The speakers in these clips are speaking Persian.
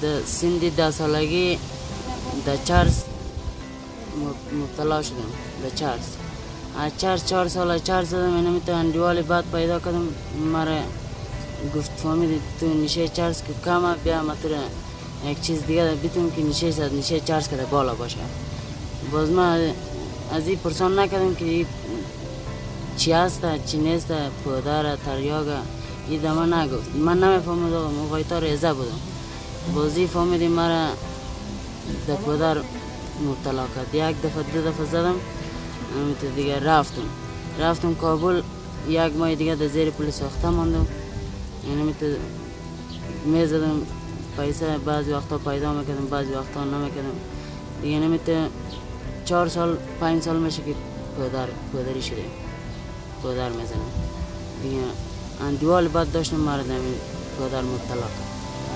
در سن 10 سالگی در چرس مبتلا شدم. در چرس 4 سال چرس زدم. اینم تو اندیوال بعد پیدا کردم. مرا گفت فهمید تو نشه چرس که کمه، بیا مطور یک چیز دیگه بیتون که نشه چرس کده بالا باشه. باز من از این پرسان نکردم که چی هست چی نیست، پدر تریاگه این دما نگفت. من نمیفهمید آقا، من غایطا ریزه بودم. بازی فهمیدی مرا در پدر مبتلا کرد. یک دفعه 2 دفعه زدم. دیگه رفتم کابل. 1 ماه دیگه در زیر پلیس ساخته ماندم. یعنی میزدم پیسه، بعضی وقتا پیدا میکردم بعضی وقتا نمیکردم دیگه. نمیته 4 سال 5 سال میشه که پدری شده، پدر میزنم دیگه. اندیوال بعد داشتم مرا دمی پدر مبتلا کرد.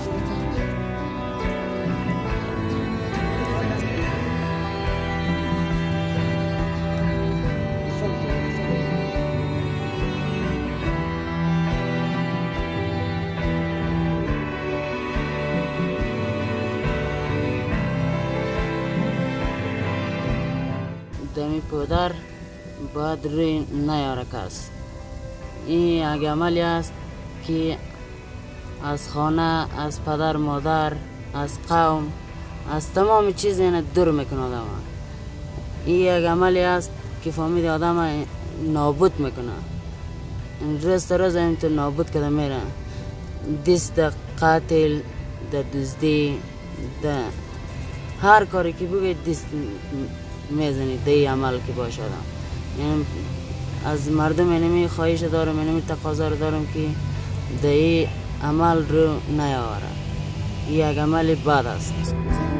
دمی پدر باید روی نیاره کس. این یک عملی است که از خانه، از پدر مادر، از قوم، از تمام چیز اینه دور میکنه آدم. این یک عملی است که فهمید آدم نابود میکنه. روز تا روز این تو نابود کده میره. دست قاتل، در دزدی، در هر کاری که بگه دست میزنی. دی عمل که باشه آدم. یعنی از مردم اینمی خواهش دارم، اینمی تقاضا دارم که دی عمل رو نیاوره. یک عمل بد است.